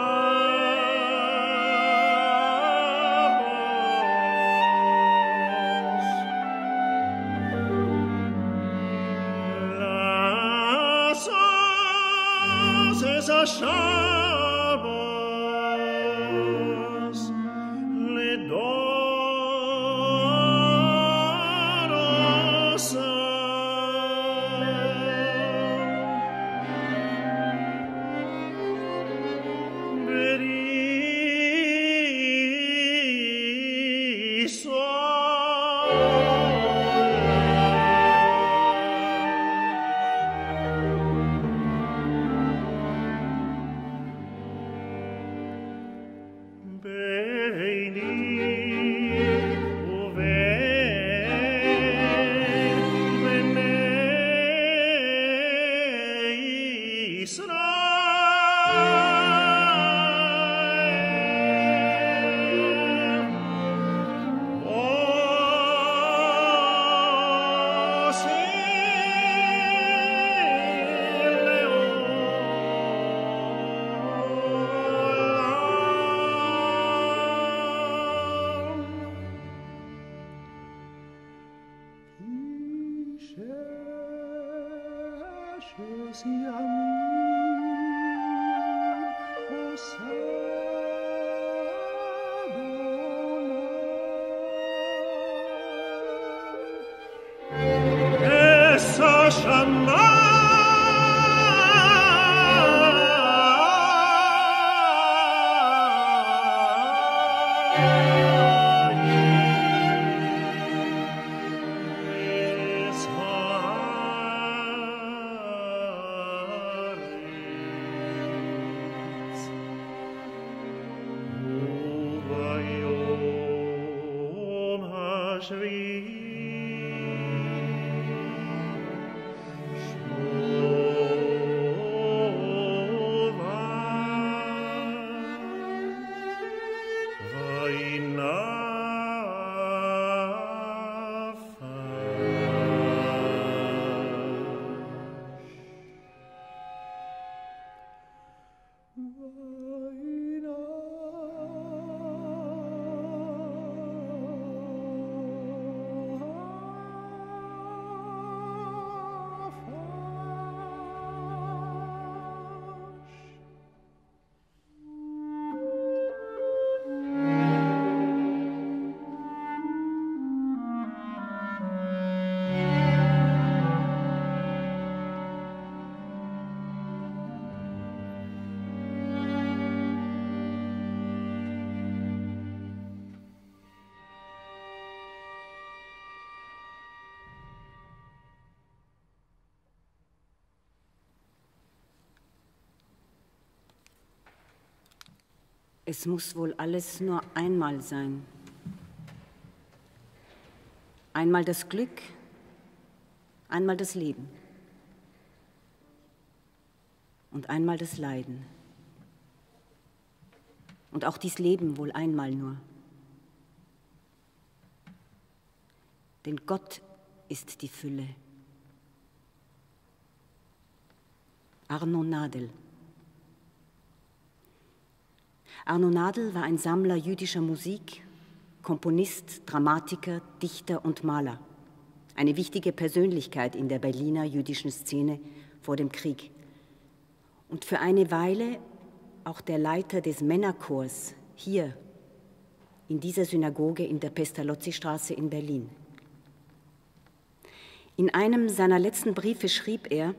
Es muss wohl alles nur einmal sein. Einmal das Glück, einmal das Leben und einmal das Leiden. Und auch dies Leben wohl einmal nur. Denn Gott ist die Fülle. Arno Nadel. Arno Nadel war ein Sammler jüdischer Musik, Komponist, Dramatiker, Dichter und Maler. Eine wichtige Persönlichkeit in der Berliner jüdischen Szene vor dem Krieg. Und für eine Weile auch der Leiter des Männerchors hier in dieser Synagoge in der Pestalozzi-Straße in Berlin. In einem seiner letzten Briefe schrieb er: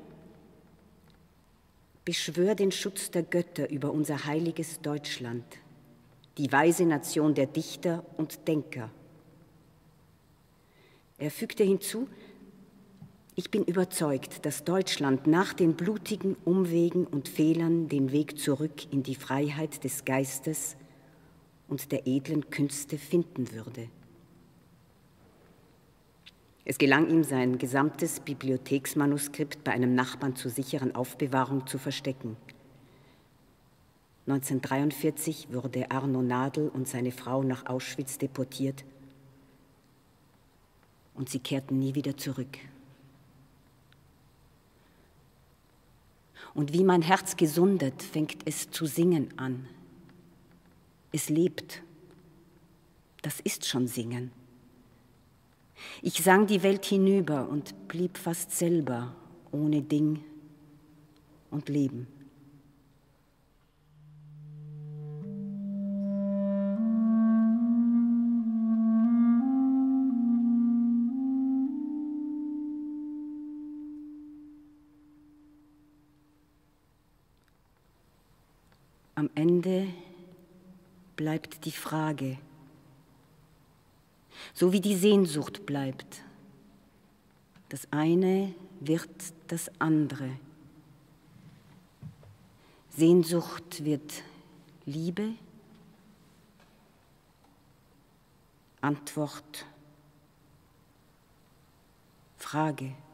Beschwör den Schutz der Götter über unser heiliges Deutschland, die weise Nation der Dichter und Denker. Er fügte hinzu: Ich bin überzeugt, dass Deutschland nach den blutigen Umwegen und Fehlern den Weg zurück in die Freiheit des Geistes und der edlen Künste finden würde. Es gelang ihm, sein gesamtes Bibliotheksmanuskript bei einem Nachbarn zur sicheren Aufbewahrung zu verstecken. 1943 wurde Arno Nadel und seine Frau nach Auschwitz deportiert und sie kehrten nie wieder zurück. Und wie mein Herz gesundet, fängt es zu singen an. Es lebt. Das ist schon Singen. Ich sang die Welt hinüber und blieb fast selber ohne Ding und Leben. Am Ende bleibt die Frage, so wie die Sehnsucht bleibt. Das eine wird das andere. Sehnsucht wird Liebe, Antwort, Frage.